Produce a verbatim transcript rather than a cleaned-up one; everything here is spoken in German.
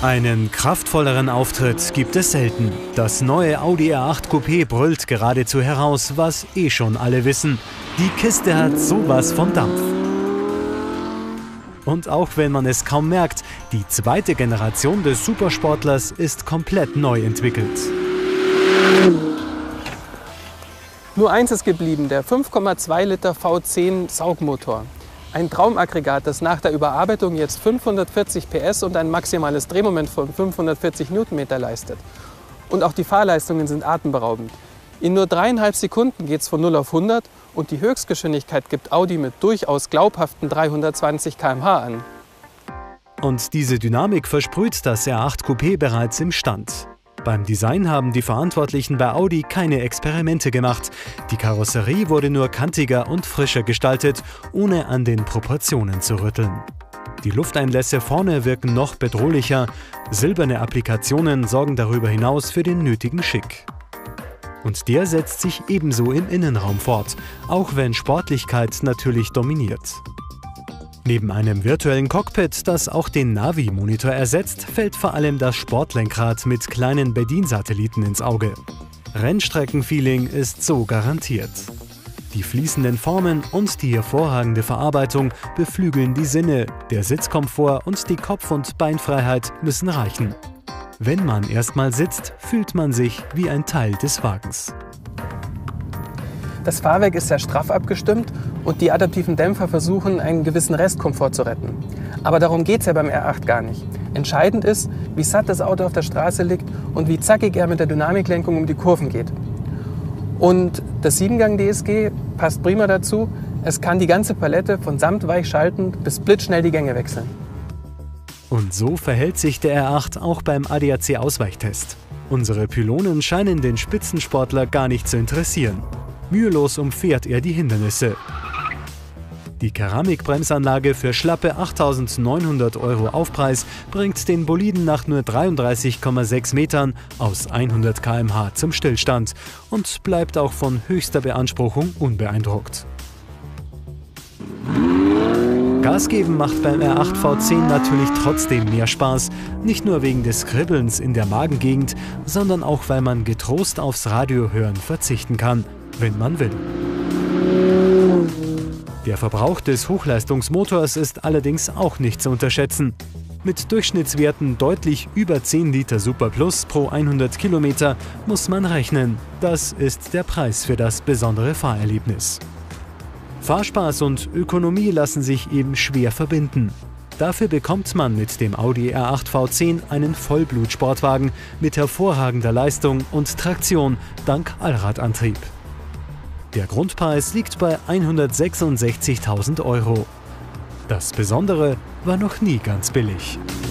Einen kraftvolleren Auftritt gibt es selten. Das neue Audi R acht Coupé brüllt geradezu heraus, was eh schon alle wissen. Die Kiste hat sowas von Dampf. Und auch wenn man es kaum merkt, die zweite Generation des Supersportlers ist komplett neu entwickelt. Nur eins ist geblieben, der fünf Komma zwei Liter V zehn Saugmotor. Ein Traumaggregat, das nach der Überarbeitung jetzt fünfhundertvierzig P S und ein maximales Drehmoment von fünfhundertvierzig Newtonmeter leistet. Und auch die Fahrleistungen sind atemberaubend. In nur dreieinhalb Sekunden geht es von null auf hundert und die Höchstgeschwindigkeit gibt Audi mit durchaus glaubhaften dreihundertzwanzig Kilometer pro Stunde an. Und diese Dynamik versprüht das R acht Coupé bereits im Stand. Beim Design haben die Verantwortlichen bei Audi keine Experimente gemacht. Die Karosserie wurde nur kantiger und frischer gestaltet, ohne an den Proportionen zu rütteln. Die Lufteinlässe vorne wirken noch bedrohlicher. Silberne Applikationen sorgen darüber hinaus für den nötigen Schick. Und der setzt sich ebenso im Innenraum fort, auch wenn Sportlichkeit natürlich dominiert. Neben einem virtuellen Cockpit, das auch den Navi-Monitor ersetzt, fällt vor allem das Sportlenkrad mit kleinen Bediensatelliten ins Auge. Rennstreckenfeeling ist so garantiert. Die fließenden Formen und die hervorragende Verarbeitung beflügeln die Sinne, der Sitzkomfort und die Kopf- und Beinfreiheit müssen reichen. Wenn man erstmal sitzt, fühlt man sich wie ein Teil des Wagens. Das Fahrwerk ist sehr straff abgestimmt und die adaptiven Dämpfer versuchen, einen gewissen Restkomfort zu retten. Aber darum geht es ja beim R acht gar nicht. Entscheidend ist, wie satt das Auto auf der Straße liegt und wie zackig er mit der Dynamiklenkung um die Kurven geht. Und das Siebengang D S G passt prima dazu. Es kann die ganze Palette von samtweich schaltend bis blitzschnell die Gänge wechseln. Und so verhält sich der R acht auch beim A D A C-Ausweichtest. Unsere Pylonen scheinen den Spitzensportler gar nicht zu interessieren. Mühelos umfährt er die Hindernisse. Die Keramikbremsanlage für schlappe achttausendneunhundert Euro Aufpreis bringt den Boliden nach nur dreiunddreißig Komma sechs Metern aus hundert Kilometer pro Stunde zum Stillstand und bleibt auch von höchster Beanspruchung unbeeindruckt. Gas geben macht beim R acht V zehn natürlich trotzdem mehr Spaß, nicht nur wegen des Kribbelns in der Magengegend, sondern auch, weil man getrost aufs Radiohören verzichten kann, wenn man will. Der Verbrauch des Hochleistungsmotors ist allerdings auch nicht zu unterschätzen. Mit Durchschnittswerten deutlich über zehn Liter Super Plus pro hundert Kilometer muss man rechnen. Das ist der Preis für das besondere Fahrerlebnis. Fahrspaß und Ökonomie lassen sich eben schwer verbinden. Dafür bekommt man mit dem Audi R acht V zehn einen Vollblut-Sportwagen mit hervorragender Leistung und Traktion dank Allradantrieb. Der Grundpreis liegt bei hundertsechsundsechzigtausend Euro. Das Besondere war noch nie ganz billig.